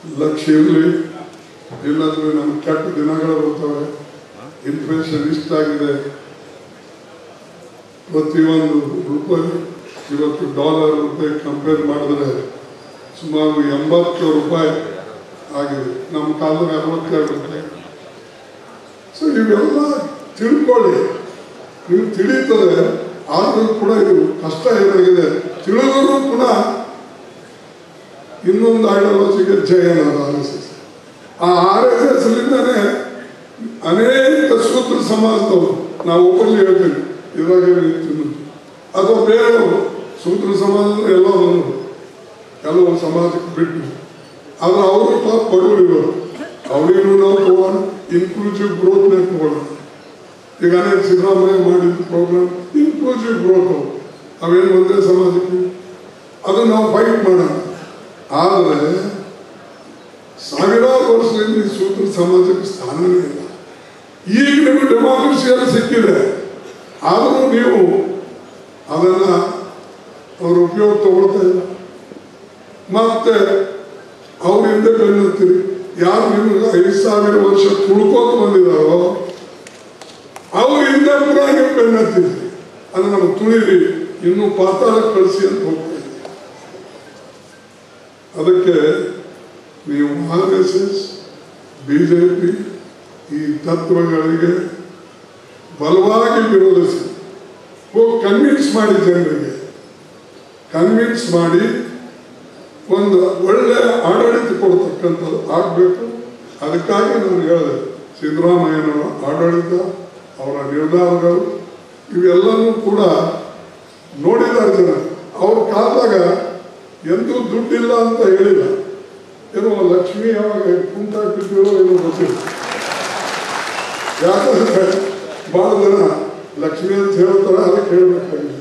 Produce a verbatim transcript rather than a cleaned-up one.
ಲಕ್ಷ್ಯ ಇರಲಿ, ಇಲ್ಲಾಂದ್ರೆ ನಮ್ಗೆ ಕೆಟ್ಟ ದಿನಗಳು ಬರ್ತವೆ. ಇನ್ಫ್ಲೇಷನ್ ಇಷ್ಟಾಗಿದೆ, ಪ್ರತಿಯೊಂದು ರೂಪಾಯಿ ಇವತ್ತು ಡಾಲರ್ ರೂಪಾಯಿ ಕಂಪೇರ್ ಮಾಡಿದ್ರೆ ಸುಮಾರು ಎಂಬತ್ತು ರೂಪಾಯಿ ಆಗಿದೆ. ನಮ್ಮ ಕಾಲದಲ್ಲಿ ಅರವತ್ತೆರಡು ರೂಪಾಯಿ. ಸೊ ಇವೆಲ್ಲ ತಿಳ್ಕೊಳ್ಳಿ, ನೀವು ತಿಳಿತದೆ. ಆದರೂ ಕೂಡ ಇದು ಕಷ್ಟ ಏನಾಗಿದೆ ತಿಳಿದರೂ ಕೂಡ ಇನ್ನೊಂದು ಐಡಿಯಾಲಜಿಗೆ ಜಯನ ಆರ್ ಎಸ್ ಎಸ್. ಆ ಆರ್ ಎಸ್ ಎಸ್ ಲಿಂದನೇ ಅನೇಕ ಸೂತ್ರ ಸಮಾಜದವರು, ನಾವು ಒಬ್ಬರಲ್ಲಿ ಹೇಳ್ತೀವಿ ಇವಾಗ ಅಥವಾ ಬೇರೆಯವರು ಸೂತ್ರ ಸಮಾಜದ ಎಲ್ಲ ಬಂದರು, ಕೆಲವು ಸಮಾಜಕ್ಕೆ ಬಿಟ್ಟು. ಆದರೆ ಅವರು ಪಾಪ ಬಡವರು ಇವರು, ಅವರಿಗೂ ನಾವು ತಗೋಣ, ಇನ್ಕ್ಲೂಸಿವ್ ಗ್ರೋತ್ನೇ ತಗೋಣ. ಈಗ ಅನೇಕ ಸಿದ್ದರಾಮಯ್ಯ ಮಾಡಿದ ಪ್ರೋಗ್ರಾಮ್ ಇನ್ಕ್ಲೂಸಿವ್ ಗ್ರೋತ್, ಅವೇನು ಒಂದೇ ಸಮಾಜಕ್ಕೆ ಅದು ನಾವು ಫೈಟ್ ಮಾಡೋಣ. ಆದರೆ ಸಾವಿರಾರು ವರ್ಷದಿಂದ ಈ ಸೂತ್ರ ಸಮಾಜಕ್ಕೆ ಸ್ಥಾನವೇ ಇಲ್ಲ. ಈಗ ನಿಮಗೆ ಡೆಮಾಕ್ರಸಿಯಲ್ಲಿ ಸಿಕ್ಕಿದೆ, ಆದರೂ ನೀವು ಅದನ್ನು ಅವ್ರ ಉಪಯೋಗ ತಗೊಳ್ತಾ ಇಲ್ಲ. ಮತ್ತೆ ಅವರಿಂದ ಬೆನ್ನುತ್ತೀರಿ. ಯಾರು ನಿಮಗೆ ಐದು ಸಾವಿರ ವರ್ಷ ತುಳ್ಕೋತ ಬಂದಿದ್ದಾರೋ ಅವರಿಂದ ಪುರ ನೀವು ಬೆನ್ನತ್ತೀರಿ. ಅದು ನಮಗೆ ತುಳಿರಿ, ಇನ್ನೂ ಪಾತಾಳಕ್ಕೆ ಕಳಿಸಿ ಅಂತ ಹೋಗ್ತಾ ಇದೆ. ಅದಕ್ಕೆ ನೀವು R S S B J P ಈ ತತ್ವಗಳಿಗೆ ಬಲವಾಗಿ ವಿರೋಧಿಸಿ ಹೋಗಿ ಕನ್ವಿನ್ಸ್ ಮಾಡಿ, ಜನರಿಗೆ ಕನ್ವಿನ್ಸ್ ಮಾಡಿ ಒಂದು ಒಳ್ಳೆಯ ಆಡಳಿತ ಕೊಡ್ತಕ್ಕಂಥದ್ದು ಆಗಬೇಕು. ಅದಕ್ಕಾಗಿ ನಾನು ಹೇಳಿದೆ, ಸಿದ್ದರಾಮಯ್ಯನವರ ಆಡಳಿತ, ಅವರ ನಿರ್ಧಾರಗಳು ಇವೆಲ್ಲವೂ ಕೂಡ ನೋಡಿದ್ದಾರೆ ಜನ. ಅವ್ರ ಕಾಲದಾಗ ಎಂದೂ ದುಡ್ಡಿಲ್ಲ ಅಂತ ಹೇಳಿಲ್ಲ. ಏನೋ ಲಕ್ಷ್ಮಿ ಯಾವಾಗ ಕುಂಟಾಕ್ತಿದ್ದೀರೋ ಏನೋ ಗೊತ್ತಿಲ್ಲ. ಯಾಕಂದ್ರೆ ಭಾಳ ಜನ ಲಕ್ಷ್ಮಿ ಅಂತ ಹೇಳ್ತಾರೆ, ಅದಕ್ಕೆ ಹೇಳ್ಬೇಕಾಗಿಲ್ಲ.